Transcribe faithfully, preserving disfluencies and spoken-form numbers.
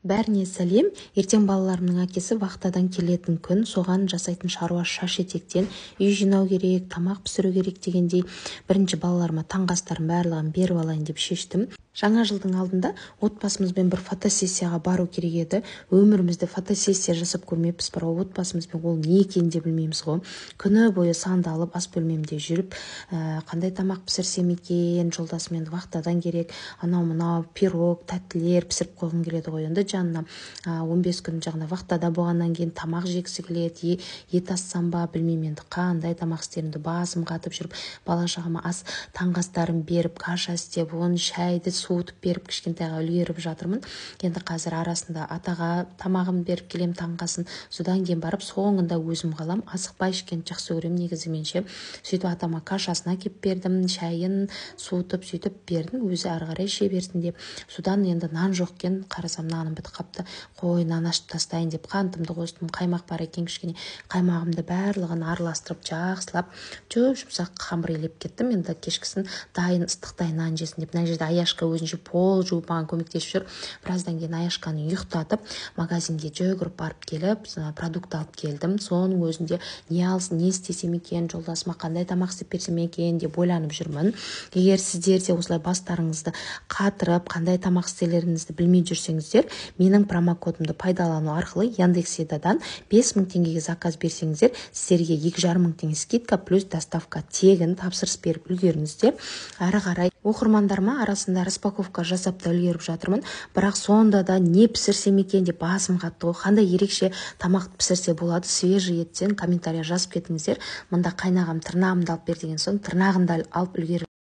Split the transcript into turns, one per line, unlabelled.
Бәріне сәлем. Ертең балаларымның әкесі вахтадан келетін күн, соған жасайтын шаруа шаш етектен үй жинау керек, тамақ пісіру керек дегендей бірінші балаларыма таңғы астарын барлығын беріп алайын деп шештім. Жаңа жылдың алдында отбасымызбен бір фотосессияға бару керек еді. Өмірімізде фотосессия жасап көрмеппіз, бір отбасымызбен ол не екенін де білмейміз ғой. Күні бойы сандалып ас бөлмемде жүріп, ә, қандай тамақ пісірсем екен, жолдасымен вахтадан керек, анау-мынау пирог, тәттілер пісіріп қойғым келеді ғой. Енді жанына он бес күн жағына вахтада болғаннан кейін тамақ жегісі келеді, ет ассам ба білмеймін, енді қандай тамақ істерімді басым қатып жүріп, бала-шағама ас таңғы астарын беріп, каша істеп, оны шайды суытып беріп кішкентайға үлгеріп жатырмын. Енді қазір арасында атаға тамағын беріп келем таңғасын, содан кейін барып соңында өзім қалам. Асықпай ішкенді жақсы көремін негізі менше. Сөйтіп атама кашасын әкеп бердім, шайын суытып сөйтіп бердім, өзі ары қарай ше берсін деп. Содан енді нан жоқ екен, қарасам наным бітіп қапты. Қой, нан ашып тастайын деп қантымды қостым, қаймақ бар екен кішкене. Қаймағымды барлығын араластырып жақсылап жұп-жұмсақ қамыр илеп кеттім. Енді кешкісін дайын ыстықтай нан жесін деп. Мына жерде Аяшка өзінше пол жуып маған көмектесіп жүр. Біраздан кейін Аяшканы ұйықтатып, магазинге жүгіріп барып келіп, продукт алып келдім. Соның өзінде не алсын, не істесем екен, жолдасыма қандай тамақ істеп берсем екен деп ойланып жүрмін. Егер сіздер де осылай бастарыңызды қатырып, қандай тамақ істелеріңізді білмей жүрсеңіздер, менің промокодымды пайдалану арқылы Яндекс.Едадан бес мың теңгеге заказ берсеңіздер, сіздерге екі жарым мың теңге скидка плюс доставка тегін тапсырыс беріп үлгеріңіздер. Ары қарай оқырмандарыма арасында распаковка жасап та үлгеріп жатырмын. Бірақ сонда да не пісірсем екен деп басым қатты ғой. Қандай ерекше тамақ пісірсе болады, свежий еттен комментария жазып кетіңіздер. Мында қайнағам тырнағымды алып бер деген соң тырнағын да алып үлгеріп